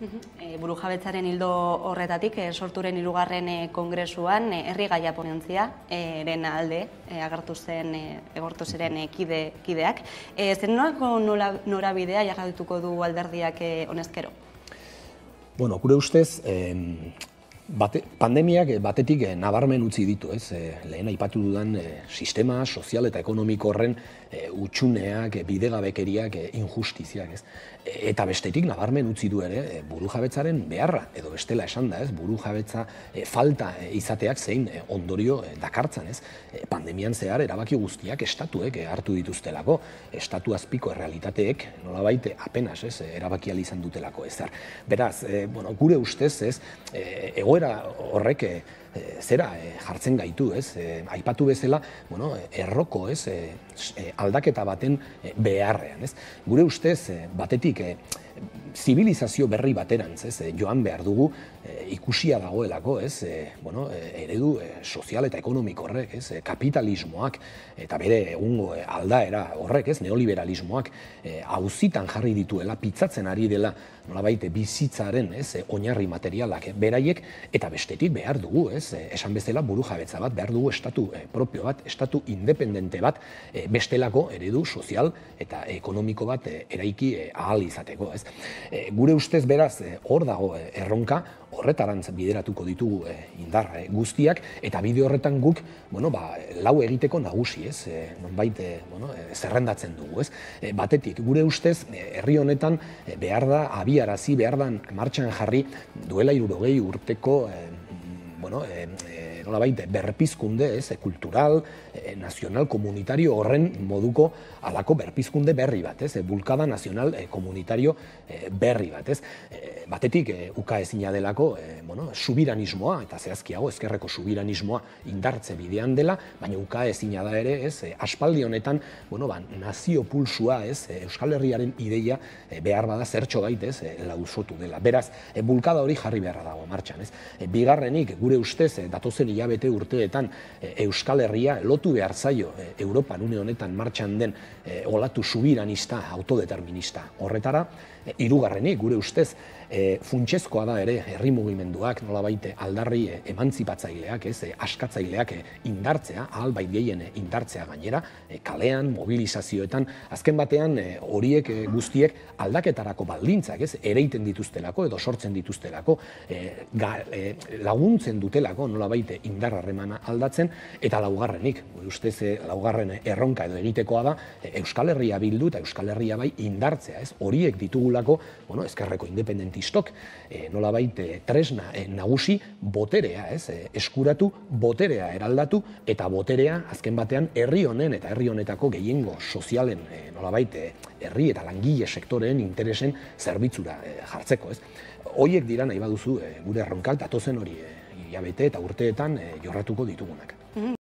Burujabetzaren ildo horretatik, sorturen 3. kongresuan, herri gaia ponentzia, eren alde, agertu ziren kideak. Zer nolako norabidea jarraituko du alderdiak honezkero? Bueno, gure ustez, pandemiak batetik nabarmen utzi ditu, lehen aipatu dudan sistema sozial eta ekonomiko horren utxuneak, bidegabekeriak, injustiziak. Eta bestetik nabarmen utzi du ere burujabetzaren beharra, edo bestela esan da, burujabetza falta izateak zein ondorio dakartzan. Pandemian zehar erabaki guztiak estatuek hartu dituztelako, estatu azpiko errealitateek nolabait apenas erabaki ahal izan dutelako ezer. Beraz, gure ustez, egoera horrek zera jartzen gaitu, aipatu bezala, erroko aldaketa baten beharrean. Gure ustez, batetik, zibilizazio berri baterantz, joan behar dugu, ikusia dagoelako, eredu sozial eta ekonomiko horrek, kapitalismoak, eta bere egungo aldaera horrek, neoliberalismoak, auzitan jarri dituela, pitzatzen ari dela, nolabait bizitzaren oinarri materialak beraiek, eta bestetik behar dugu, esan bezala burujabetza bat, behar dugu estatu propio bat, estatu independente bat, bestelako eredu sozial eta ekonomiko bat eraiki ahal izateko. Gure ustez beraz hor dago erronka, horretarantz bideratuko ditugu indar guztiak, eta bide horretan guk lau egiteko nagusi, nonbait zerrendatzen dugu. Batetik, gure ustez, herri honetan behar da abiarazi, behar da martxan jarri duela 60 urteko nolabait berpizkunde kultural, nazional, komunitario horren moduko alako berpizkunde berri bat, bulkada nazional komunitario berri bat. Batetik, ukaezina delako subiranismoa, eta zehazkiago ezkerreko subiranismoa indartze bidean dela, baina ukaezina da ere, aspaldi honetan nazio pulsua, Euskal Herriaren ideia behar bada zertxo bait lausotu dela. Beraz, bulkada hori jarri beharra dago martxan. Bigarrenik, gure ustez, datozen hilabete urteetan Euskal Herria lotu behar zaio Europan une honetan martxan den olatu subiranista, autodeterminista horretara. Hirugarrenik, gure ustez, funtsezkoa da ere herri mugimenduak, nolabait aldarri emantzipatzaileak, askatzaileak indartzea, ahal bait gehien indartzea gainera, kalean, mobilizazioetan, azken batean horiek guztiek aldaketarako baldintzak, ereiten dituztelako edo sortzen dituztelako, laguntzen dutelako nolabait indar harremana aldatzen, eta laugarrenik, gure ustez laugarren erronka edo egitekoa da, Euskal Herria bildu eta Euskal Herria bai indartzea, horiek ditugulako, ezkerreko independentistok, nolabait tresna nagusi boterea, eskuratu, boterea eraldatu, eta boterea azken batean herri honen eta herri honetako gehiengo sozialen, nolabait herri eta langile sektoreen interesen zerbitzura jartzeko. Horiek dira nahi baduzu gure erronkak datozen hori hilabete eta urteetan jorratuko ditugunak.